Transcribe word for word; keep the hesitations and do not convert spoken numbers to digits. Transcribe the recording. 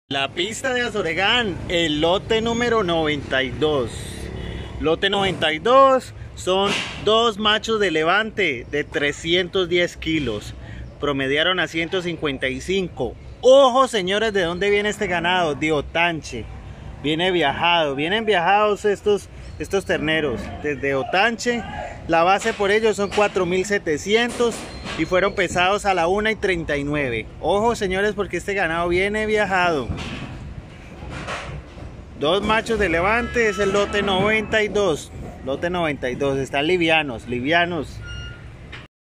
La pista de Azoregán, el lote número noventa y dos. Lote noventa y dos son dos machos de levante de trescientos diez kilos. Promediaron a ciento cincuenta y cinco. Ojo, señores, ¿de dónde viene este ganado? De Otanche. Viene viajado, vienen viajados estos, estos terneros desde Otanche. La base por ellos son cuatro mil setecientos y fueron pesados a la una y treinta y nueve. Ojo, señores, porque este ganado viene viajado. Dos machos de levante, es el lote noventa y dos. Lote noventa y dos, están livianos, livianos.